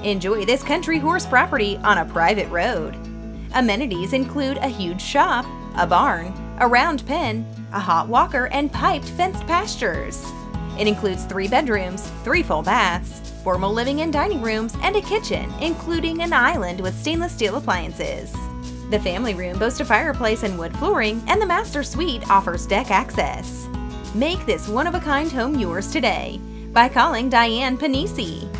Enjoy this country horse property on a private road. Amenities include a huge shop, a barn, a round pen, a hot walker, and piped fenced pastures. It includes 3 bedrooms, 3 full baths, formal living and dining rooms, and a kitchen, including an island with stainless steel appliances. The family room boasts a fireplace and wood flooring, and the master suite offers deck access. Make this one-of-a-kind home yours today by calling Diane Pennisi